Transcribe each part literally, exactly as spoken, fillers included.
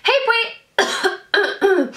Hej på er!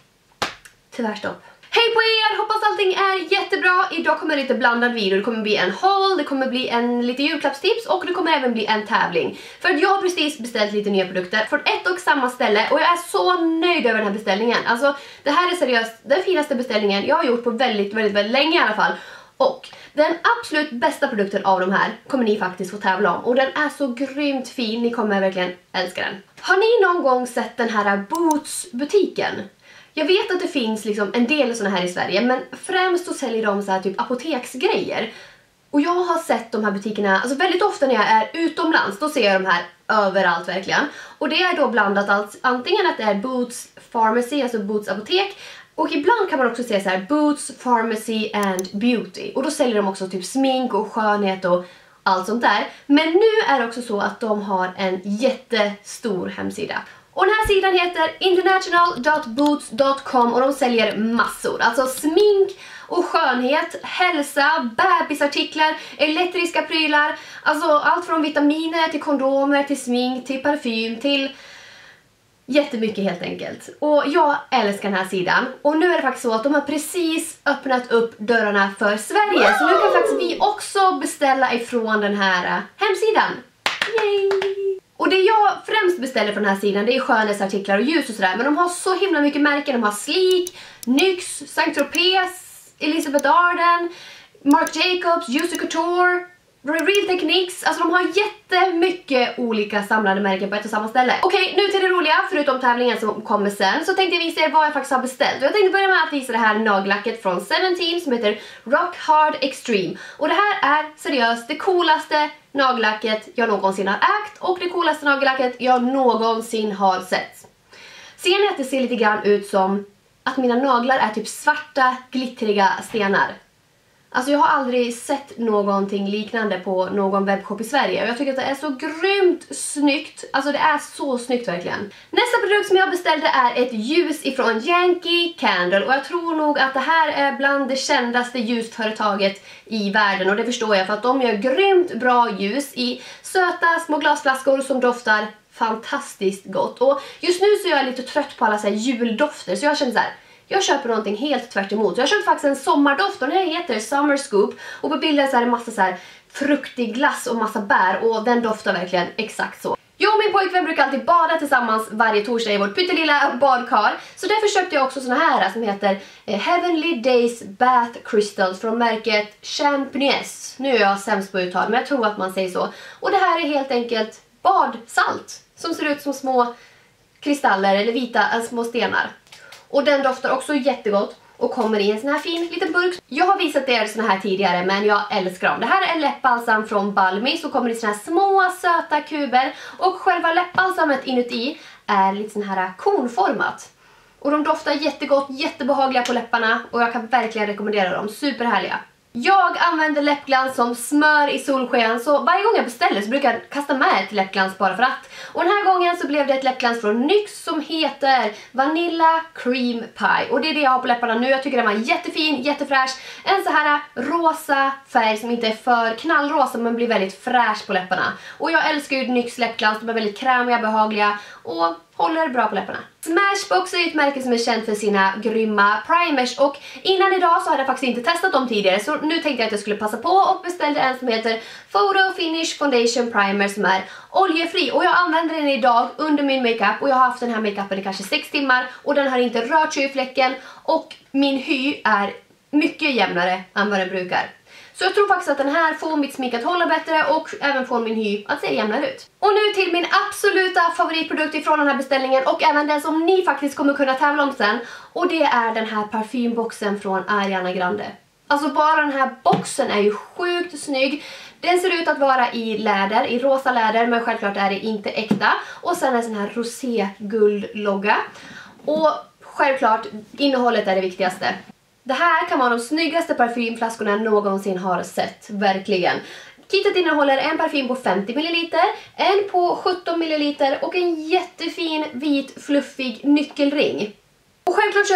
Tyvärr stopp. Hej på er! Hoppas allting är jättebra. Idag kommer det lite blandad video. Det kommer bli en haul, det kommer bli en lite julklappstips och det kommer även bli en tävling. För att jag har precis beställt lite nya produkter från ett och samma ställe och jag är så nöjd över den här beställningen. Alltså det här är seriöst den finaste beställningen jag har gjort på väldigt, väldigt, väldigt länge i alla fall. Och den absolut bästa produkten av de här kommer ni faktiskt få tävla om. Och den är så grymt fin, ni kommer verkligen älska den. Har ni någon gång sett den här Boots-butiken? Jag vet att det finns liksom en del såna här i Sverige, men främst så säljer de så här typ apoteksgrejer. Och jag har sett de här butikerna, alltså väldigt ofta när jag är utomlands, då ser jag de här överallt verkligen. Och det är då blandat allt, antingen att det är Boots Pharmacy, alltså Boots apotek. Och ibland kan man också se så här Boots Pharmacy and Beauty. Och då säljer de också typ smink och skönhet och allt sånt där. Men nu är det också så att de har en jättestor hemsida. Och den här sidan heter international dot boots dot com och de säljer massor. Alltså smink och skönhet, hälsa, bebisartiklar, elektriska prylar. Alltså allt från vitaminer till kondomer, till smink, till parfym, till jättemycket helt enkelt. Och jag älskar den här sidan. Och nu är det faktiskt så att de har precis öppnat upp dörrarna för Sverige. Så nu kan faktiskt vi också beställa ifrån den här hemsidan. Yay! Och det jag främst beställer från den här sidan, det är skönhetsartiklar och ljus och sådär. Men de har så himla mycket märken. De har Sleek, Nyx, Saint Tropez, Elizabeth Arden, Marc Jacobs, Juicy Couture, Real Techniques. Alltså de har jättemycket olika samlade märken på ett och samma ställe. Okej, nu till det roliga. Förutom tävlingen som kommer sen så tänkte jag visa er vad jag faktiskt har beställt. Och jag tänkte börja med att visa det här nagellacket från Seventeen som heter Rock Hard Extreme. Och det här är seriöst det coolaste nagellacket jag någonsin har ägt och det coolaste nagellacket jag någonsin har sett. Ser ni att det ser lite grann ut som att mina naglar är typ svarta glittriga stenar? Alltså jag har aldrig sett någonting liknande på någon webbshop i Sverige och jag tycker att det är så grymt snyggt. Alltså det är så snyggt verkligen. Nästa produkt som jag beställde är ett ljus ifrån Yankee Candle och jag tror nog att det här är bland det kändaste ljusföretaget i världen och det förstår jag för att de gör grymt bra ljus i söta små glasflaskor som doftar fantastiskt gott. Och just nu så är jag lite trött på alla så här juldofter så jag känner så här. Jag köper någonting helt tvärt emot. Jag köpte faktiskt en sommardoft och den här heter Summer Scoop. Och på bilden så är det massa så här fruktig glass och massa bär. Och den doftar verkligen exakt så. Jag och min pojkvän brukar alltid bada tillsammans varje torsdag i vårt pyttelilla badkar. Så därför köpte jag också såna här som heter Heavenly Days Bath Crystals från märket Champignes. Nu är jag sämst på uttal men jag tror att man säger så. Och det här är helt enkelt badsalt som ser ut som små kristaller eller vita små stenar. Och den doftar också jättegott och kommer i en sån här fin liten burk. Jag har visat er såna här tidigare men jag älskar dem. Det här är läppbalsam från Balmy som kommer i såna här små söta kuber. Och själva läppbalsamet inuti är lite sån här konformat. Och de doftar jättegott, jättebehagliga på läpparna och jag kan verkligen rekommendera dem. Superhärliga. Jag använder läppglans som smör i solsken så varje gång jag beställer så brukar jag kasta med ett läppglans bara för att. Och den här gången så blev det ett läppglans från Nyx som heter Vanilla Cream Pie. Och det är det jag har på läpparna nu. Jag tycker den var jättefin, jättefräsch. En så här rosa färg som inte är för knallrosa men blir väldigt fräsch på läpparna. Och jag älskar ju Nyx läppglans, de är väldigt krämiga, behagliga och håller bra på läpparna. Smashbox är ett märke som är känt för sina grymma primers och innan idag så hade jag faktiskt inte testat dem tidigare så nu tänkte jag att jag skulle passa på och beställde en som heter Photo Finish Foundation Primer som är oljefri och jag använder den idag under min makeup och jag har haft den här makeupen i kanske sex timmar och den har inte rört sig i fläcken och min hy är mycket jämnare än vad den brukar. Så jag tror faktiskt att den här får mitt smink att hålla bättre och även får min hy att se jämnare ut. Och nu till min absoluta favoritprodukt ifrån den här beställningen och även den som ni faktiskt kommer kunna tävla om sen. Och det är den här parfymboxen från Ariana Grande. Alltså bara den här boxen är ju sjukt snygg. Den ser ut att vara i läder, i rosa läder men självklart är det inte äkta. Och sen är sån här rosé guldlogga. Och självklart innehållet är det viktigaste. Det här kan vara de snyggaste parfymflaskorna jag någonsin har sett, verkligen. Kittet innehåller en parfym på femtio milliliter, en på sjutton milliliter och en jättefin vit fluffig nyckelring. Och självklart så är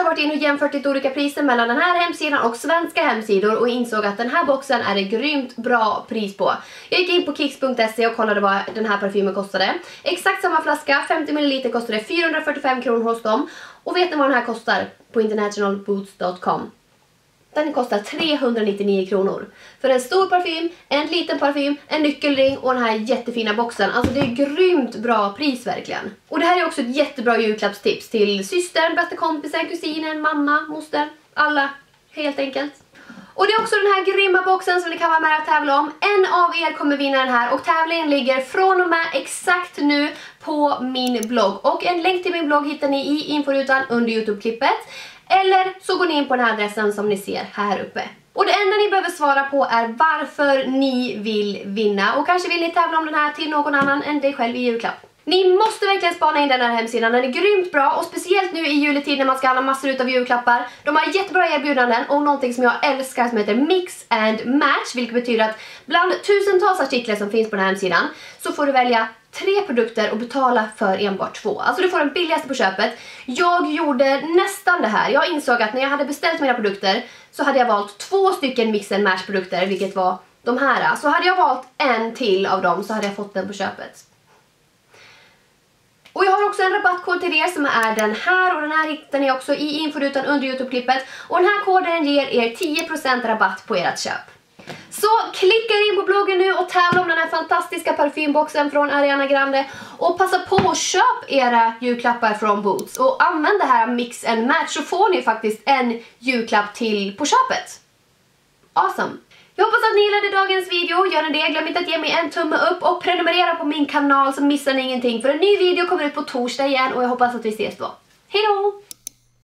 har varit inne och jämfört lite olika priser mellan den här hemsidan och svenska hemsidor och insåg att den här boxen är det grymt bra pris på. Jag gick in på kicks punkt se och kollade vad den här parfymen kostade. Exakt samma flaska, femtio milliliter, kostade fyrahundrafyrtiofem kronor hos dem. Och vet ni vad den här kostar på international boots dot com? Den kostar trehundranittionio kronor. För en stor parfym, en liten parfym, en nyckelring och den här jättefina boxen. Alltså det är grymt bra pris verkligen. Och det här är också ett jättebra julklappstips till systern, bästa kompisen, kusinen, mamma, moster, alla helt enkelt. Och det är också den här grymma boxen som ni kan vara med och tävla om. En av er kommer vinna den här och tävlingen ligger från och med exakt nu på min blogg. Och en länk till min blogg hittar ni i inforutan under YouTube-klippet. Eller så går ni in på den här adressen som ni ser här uppe. Och det enda ni behöver svara på är varför ni vill vinna. Och kanske vill ni tävla om den här till någon annan än dig själv i julklapp. Ni måste verkligen spana in den här hemsidan, den är grymt bra och speciellt nu i juletid när man ska handla massor utav julklappar. De har jättebra erbjudanden och någonting som jag älskar som heter Mix and Match, vilket betyder att bland tusentals artiklar som finns på den här hemsidan så får du välja tre produkter och betala för enbart två. Alltså du får den billigaste på köpet. Jag gjorde nästan det här. Jag insåg att när jag hade beställt mina produkter så hade jag valt två stycken Mix and Match produkter, vilket var de här. Så hade jag valt en till av dem så hade jag fått den på köpet. Och jag har också en rabattkod till er som är den här och den här hittar ni också i inforutan under YouTube-klippet. Och den här koden ger er tio procent rabatt på ert köp. Så klicka in på bloggen nu och tävla om den här fantastiska parfymboxen från Ariana Grande. Och passa på att köpa era julklappar från Boots. Och använd det här Mix and Match så får ni faktiskt en julklapp till på köpet. Awesome! Jag hoppas att ni gillade dagens video. Gör ni det, glöm inte att ge mig en tumme upp och prenumerera på min kanal så missar ni ingenting. För en ny video kommer ut på torsdag igen och jag hoppas att vi ses då. Hej då!